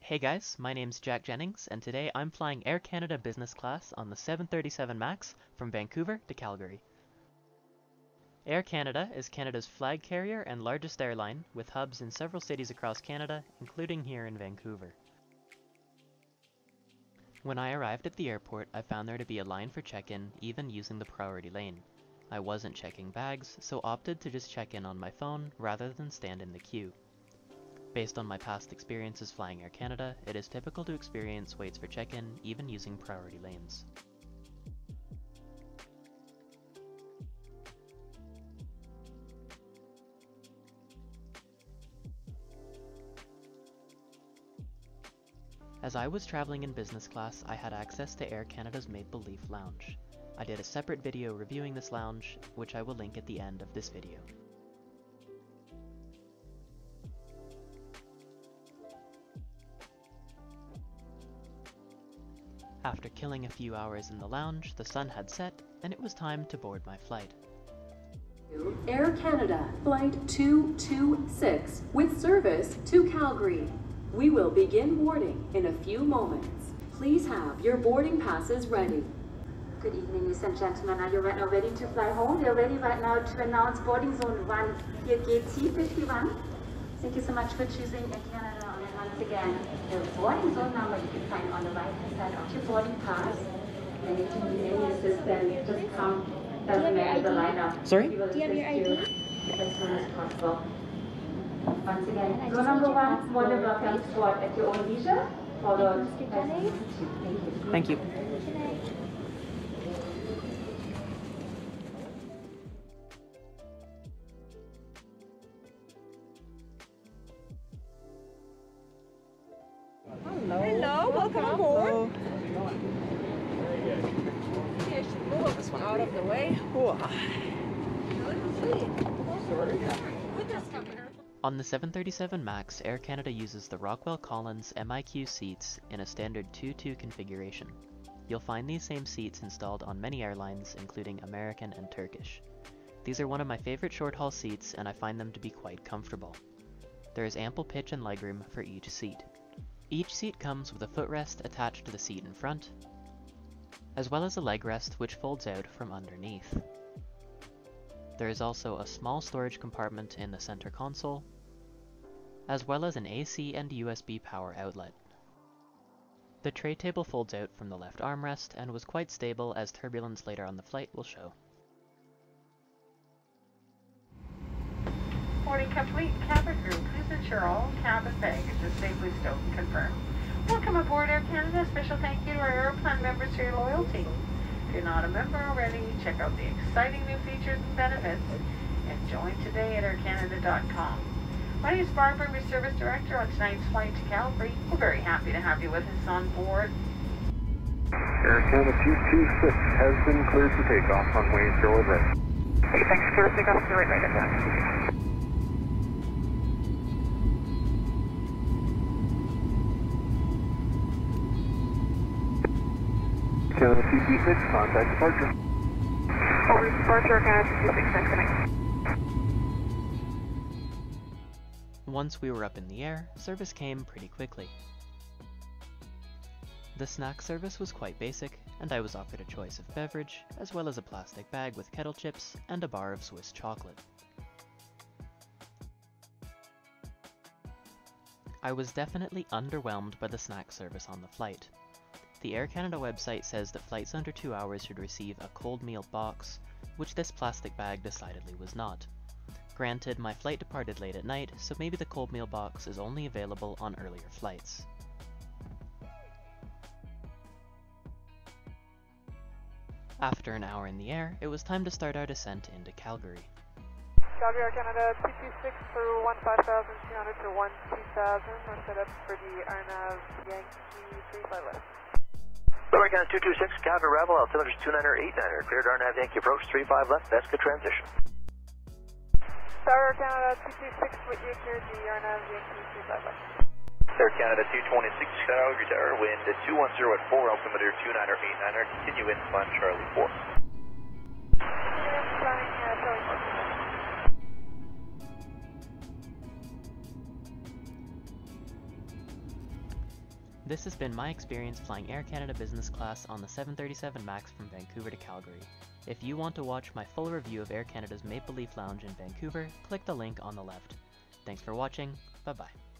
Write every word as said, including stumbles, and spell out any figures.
Hey guys, my name's Jack Jennings, and today I'm flying Air Canada Business Class on the seven thirty-seven MAX from Vancouver to Calgary. Air Canada is Canada's flag carrier and largest airline, with hubs in several cities across Canada, including here in Vancouver. When I arrived at the airport, I found there to be a line for check-in, even using the priority lane. I wasn't checking bags, so opted to just check in on my phone rather than stand in the queue. Based on my past experiences flying Air Canada, it is typical to experience waits for check-in even using priority lanes. As I was traveling in business class, I had access to Air Canada's Maple Leaf Lounge. I did a separate video reviewing this lounge, which I will link at the end of this video. After killing a few hours in the lounge, the sun had set, and it was time to board my flight. Air Canada, Flight two two six, with service to Calgary. We will begin boarding in a few moments. Please have your boarding passes ready. Good evening, ladies and gentlemen. Are you right now ready to fly home? We are ready right now to announce boarding zone one, here gate C fifty-one. Thank you so much for choosing Air Canada. Once again, the boarding zone number you can find on the right hand side of your boarding pass. And you can use any assistant, just come, doesn't matter the lineup. Sorry? We will Do you have your assist I D? you as soon as possible. Once again, zone number one, board and welcome spot at your own leisure, followed Mister by Jennings? Thank you. Thank you. Good night. Hello, welcome aboard. Here, should move this one out of the way. On the seven thirty-seven MAX, Air Canada uses the Rockwell Collins M I Q seats in a standard two two configuration. You'll find these same seats installed on many airlines, including American and Turkish. These are one of my favorite short-haul seats, and I find them to be quite comfortable. There is ample pitch and legroom for each seat. Each seat comes with a footrest attached to the seat in front, as well as a leg rest which folds out from underneath. There is also a small storage compartment in the center console, as well as an A C and U S B power outlet. The tray table folds out from the left armrest and was quite stable, as turbulence later on the flight will show. Boarding complete. Cabin crew, please ensure all cabin baggage is safely stowed and confirmed. Welcome aboard Air Canada. Special thank you to our Aeroplan members for your loyalty. If you're not a member already, check out the exciting new features and benefits and join today at air canada dot com. My name is Barbara, I'm your service director on tonight's flight to Calgary. We're very happy to have you with us on board. Air Canada two two six has been cleared for takeoff. Runway zero is right. Hey, thanks for clear takeoff. Right, right, right. Canada two two six, contact departure. Over departure, Canada two two six, next connect. Once we were up in the air, service came pretty quickly. The snack service was quite basic, and I was offered a choice of beverage, as well as a plastic bag with kettle chips and a bar of Swiss chocolate. I was definitely underwhelmed by the snack service on the flight. The Air Canada website says that flights under two hours should receive a cold meal box, which this plastic bag decidedly was not. Granted, my flight departed late at night, so maybe the cold meal box is only available on earlier flights. After an hour in the air, it was time to start our descent into Calgary. Calgary Air Canada two two six for one five thousand two hundred for one two thousand. We're set up for the R N A V Yankee three five left. Air Canada two two six, Calgary Rebel, altimeter two niner eight niner, cleared R N A V Yankee approach three five left, that's good transition. Tower Air Canada two two six, with you cleared the R N A V Yankee three five left. Air Canada two twenty-six, Calgary Tower, wind two one zero at four, altimeter two niner eight niner, continue in, climb Charlie four. Flying uh, Charlie four. This has been my experience flying Air Canada Business Class on the seven thirty-seven MAX from Vancouver to Calgary. If you want to watch my full review of Air Canada's Maple Leaf Lounge in Vancouver, click the link on the left. Thanks for watching, bye bye.